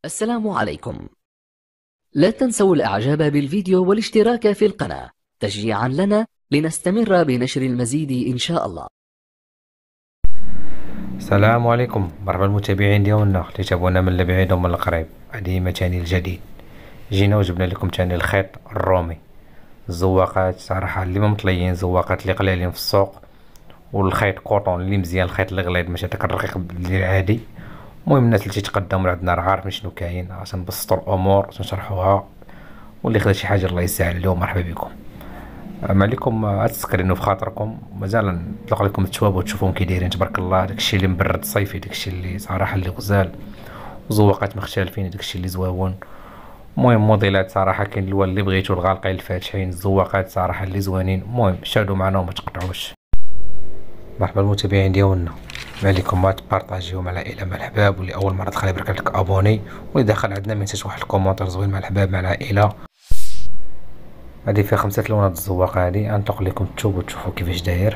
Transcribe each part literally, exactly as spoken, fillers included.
السلام عليكم. لا تنسوا الإعجاب بالفيديو والاشتراك في القناة تشجيعا لنا لنستمر بنشر المزيد إن شاء الله. السلام عليكم، مرحبا المتابعين ديالنا اللي تابعونا من البعيد ومن القريب. هذه تاني الجديد جينا وجبنا لكم تاني الخيط الرومي، الزواقات صراحه اللي ما مطليين، زواقات اللي قليلين في السوق، والخيط كوطون اللي مزيان، الخيط اللي غليظ ماشي داك الرقيق اللي العادي. المهم الناس اللي تيتقدموا عندنا راه عارفين شنو كاين، عشان نبسطوا الامور تنشرحوها، واللي خدا شي حاجه الله يسهل عليه مرحبا بكم. ما عليكم عاد تسكرينو في خاطركم، مازال نطلق لكم التواب وتشوفوهم كي دايرين تبارك الله. داكشي اللي مبرد صيفي، داكشي اللي صراحه اللي غزال، وزواقات مختلفين، داكشي اللي زواون. المهم موديلات صراحه كاين الوان اللي بغيتو، الغالقين الفاتحين، الزواقات صراحه اللي زوينين. المهم شادوا معنا وما تقطعوش. مرحبا المتابعين ديالنا، ما عليكم ما تبارطاجيو مع العائله مع الحباب، واللي اول مره دخل يبارك لك ابوني، واللي دخل عندنا ما ينساش واحد الكومونتير زوين مع الحباب مع العائله. هادي فيها خمسة لونات الزواقه، هادي غنطلق لكم الثوب وتشوفوا كيفاش داير.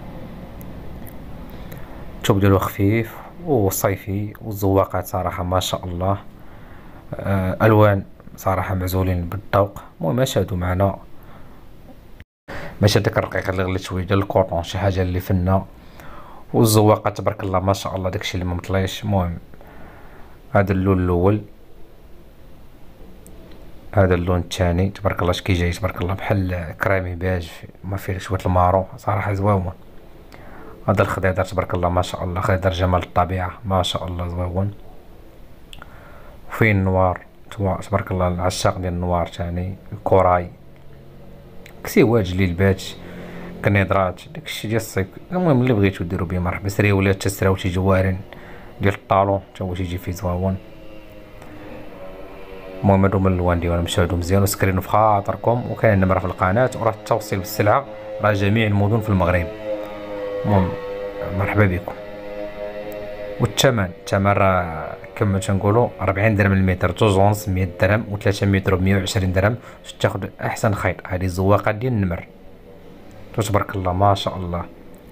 الثوب ديالو خفيف وصيفي، والزواقات صراحه ما شاء الله. آه الوان صراحه معزولين بالذوق. المهم شادوا معنا، ماشي داك الرقيق اللي غليت شويه ديال الكوطون، شي حاجه اللي فنه. والزواقات تبارك الله ما شاء الله، داكشي اللي ما مطليش. المهم هذا اللون الاول، هذا اللون الثاني تبارك الله اش كي جاي تبارك الله، بحال كريمي بيج ما فيه شويه المارو، صراحه زويون. هذا الخضيضر تبارك الله ما شاء الله، خضيضر جمال الطبيعه ما شاء الله زويون. وفيه النوار تبارك الله، العشاق ديال النوار ثاني، الكوراي، كسيوات جليلبات، كنيضرات، داكشي ديال الصيف. المهم اللي بغيتو ديرو بيه مرحبا، سريولات تسراو شي جوارين ديال الطالون تا هو تيجي فيه زويون. المهم هادو من الالوان ديالهم، مشاهدو مزيان وسكرينو في خاطركم. وكاين النمره في القناه، وراه التوصيل بالسلعه راه جميع المدن في المغرب. المهم مرحبا بكم. والثمن الثمن راه كما تنقولوا أربعين درهم المتر، جوج ونص مية درهم، وثلاثة متر بمية وعشرين درهم، باش تاخد احسن خيط. هذه الزواقات ديال النمر تبارك الله ما شاء الله.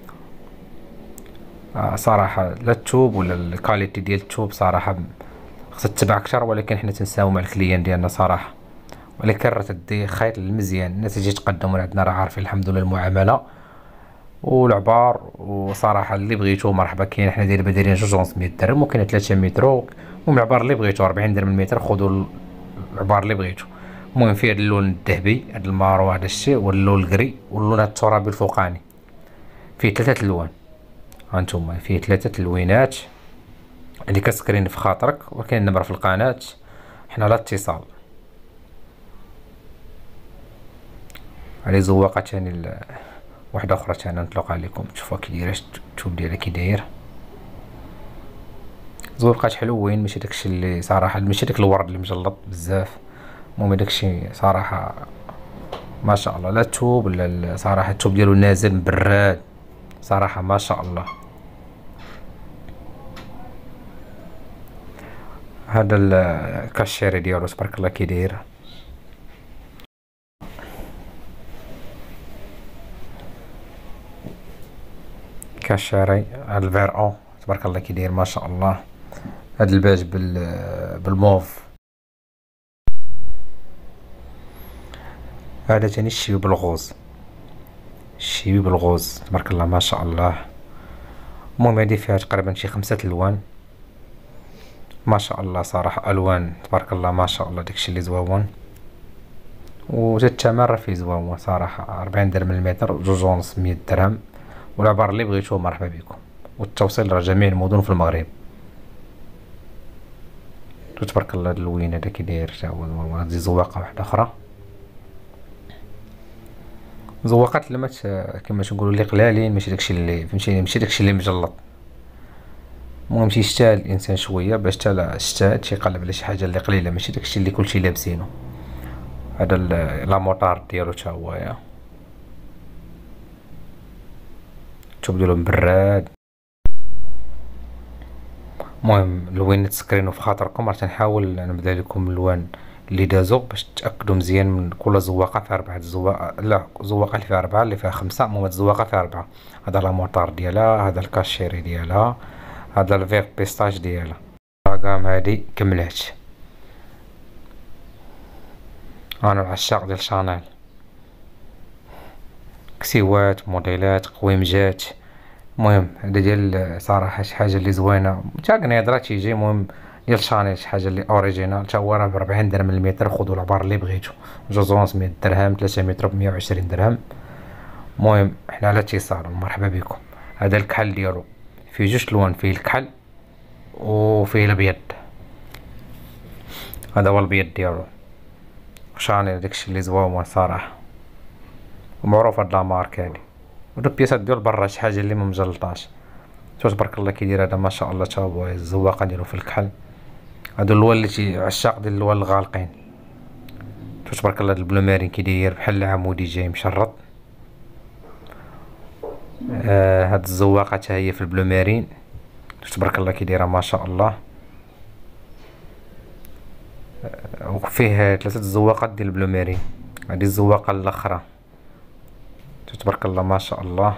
آه صراحه لا الثوب ولا الكاليتي ديال الثوب صراحه خصها تتبع اكثر، ولكن حنا تنساو مع الكليان ديالنا صراحه. ولكن راه تدي خيط المزيان، الناس اللي يتقدموا عندنا راه عارفين الحمد لله المعامله والعبار. وصراحه اللي بغيتو مرحبا، كاين حنا دايرين دايرين جوج ونص مية درهم، وكاين ثلاثة متر. المهم العبار اللي بغيتو أربعين درهم المتر، خذوا العبار اللي بغيتو. المهم فيه هذا اللون الذهبي، هذا المارو، هذا الشيء، واللون الكري، واللون الترابي الفوقاني. فيه ثلاثه الوان، هانتوما فيه ثلاثه تلوينات اللي كتسكرين في خاطرك. وكاين النمره في القناه، حنا على اتصال. هذه زواقه ثاني واحده اخرى ثاني نطلق عليكم، تشوفوها كي دايره، الثوب ديالها كي داير. زواقات حلوين، ماشي داكشي اللي صراحه ماشي داك الورد اللي مجلط بزاف. المهم داكشي صراحه ما شاء الله. لا الثوب لا صراحه الثوب ديالو نازل براد صراحه ما شاء الله. هذا الكاشيري ديالو تبارك الله كي داير. كاشيري هذا الفيرون تبارك الله كي داير ما شاء الله. هذا الباج بال بالموف. هذا تاني الشيبي بالغوز، الشيبي بالغوز تبارك الله ما شاء الله. المهم هذه فيها تقريبا شي خمسة الوان ما شاء الله صراحه، الوان تبارك الله ما شاء الله، داكشي اللي زواون. وجا الثمن راه فيه زواون صراحه، أربعين درهم المتر، جوج ونص مية درهم. والعبار اللي بغيتو مرحبا بكم، والتوصيل راه جميع المدن في المغرب. تبارك الله اللوين هذا كي داير تا هو. هذه زواقه واحده اخرى، زواقات لما كما تنقولوا اللي قلالين، ماشي داكشي اللي فهمتيني، ماشي داكشي اللي مجلط. المهم تيشتاهل الانسان شويه باش تا الشتاء تيقلب على شي حاجه اللي قليله، ماشي داكشي اللي كلشي لابسينو. هذا لا موطار ديالو تا هو يا الثوب ديالو مبراد. المهم لوين تسكرينو في خاطركم، راه تنحاول نبدا لكم الالوان اللي دازو باش تاكدوا مزيان من كل زواقه فيها اربعه الزواق، لا زواقه اللي فيها اربعه، اللي فيها خمسه. المهم هاد الزواقه فيها اربعه. هذا لا موطار ديالها، هذا الكاشيري ديالها، هذا الفيغ بيستاج ديالها. الطاقام هادي كملات. انا العشاق ديال شانيل، كسيوات موديلات قويمجات. المهم هذا ديال صراحه شي حاجه اللي زوينه تا قنيضره تيجي. المهم ديال شانيل شي حاجه اللي اوريجينال، تا هو راه ب أربعين درهم المتر. خذوا العبار اللي بغيتو، جوج مية درهم، ثلاثة متر ب مية وعشرين درهم. المهم حنا على اتصال، مرحبا بكم. هذا الكحل ديالو فيه جوج لوان، فيه الكحل وفيه الابيض. هذا هو الابيض ديالو شانيل، داكشي اللي زوين صراحه، ومعروف هاد لامارك هادي. ودو البياسات ديال برا شي حاجه اللي ما مجلطاش. تبارك الله كيدير هذا ما شاء الله. تا هو الزواقه ديالو في الكحل. هادو اللوان اللي تي عشاق ديال اللوان الغالقين. تبارك الله. هاد البلو مارين كيدير بحال العمودي جاي مشرط. آه هاد الزواقه حتى هي في البلو مارين. تبارك الله كيديرها ما شاء الله. آه وفيه ثلاثه الزواقات ديال البلو مارين. هادي الزواقه الاخرى. تبارك الله ما شاء الله.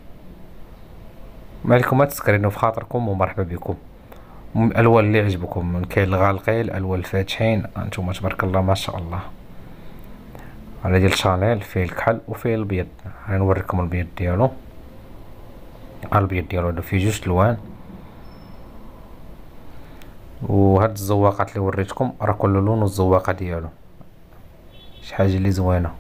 ما عليكم ما تسكرينو في خاطركم، ومرحبا بكم. الالوان اللي عجبكم، كاين الغالقين الالوان الفاتحين. انتم تبارك الله ما شاء الله. هذا ديال شانيل فيه الكحل وفيه الابيض. غنوريكم الابيض ديالو. الابيض ديالو هذا فيه جوج لوان. وهاد الزواقات اللي وريتكم راه كل لون والزواقه ديالو شي حاجه اللي زوينه.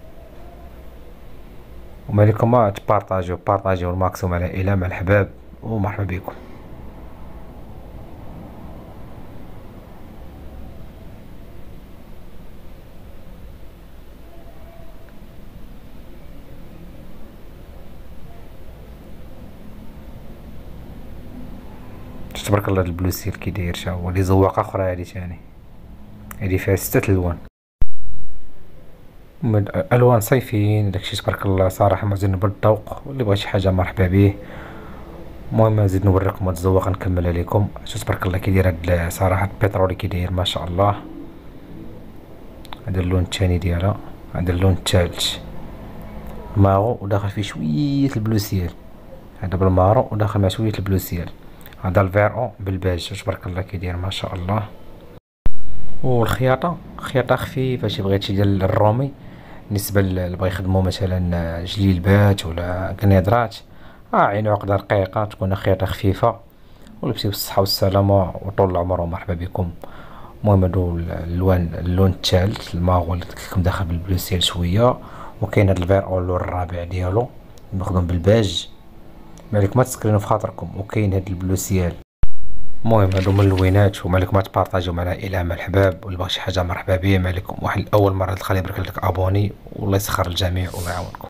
وما عليكم ما تبارطاجيو بارطاجيو الماكسيموم على الى مع الحباب، ومرحبا بكم. تبارك الله. البلو سيل كي داير شا هو لي زواقه اخرى. هادي ثاني هادي فيها ستة الوان، الوان صيفيين داكشي تبارك الله صراحه مزيان بالذوق. واللي بغى شي حاجه مرحبا به. المهم نزيد نوريكم هاد الزواقه نكملها لكم. شوف تبارك الله كيدير هاد صراحه البترولي كيداير ما شاء الله. هذا اللون الثاني ديالها. هذا اللون الثالث مارو وداخل فيه شويه البلو سيل. هذا بالمارو وداخل مع شويه البلو سيل. هذا الفيرو بالباج. تبارك الله كيدير ما شاء الله. والخياطه خياطه خفيفه شي بغيتي ديال الرومي. بالنسبه اللي بغا يخدموا مثلا جليلبات ولا قنيضرات، اه عين عقده رقيقه تكون خياطه خفيفه. ولبسي بالصحه والسلامه وطول العمر ومرحبا بكم. المهم هادو اللوان. اللون الثالث الماغو اللي كيكون داخل بالبلو سيل شويه. وكاين هاد الفيرو اللون الرابع ديالو مخدوم بالباج. مالك ما تسكرينو في خاطركم. وكاين هاد البلو سيال. المهم هادو من اللوينات. وما عليكم ما تبارطاجيو مع العائله مع الحباب. واللي بغى شي حاجه مرحبا به. ما عليكم واحد اول مره تدخل يبارك لك ابوني. والله يسخر الجميع والله يعاونكم.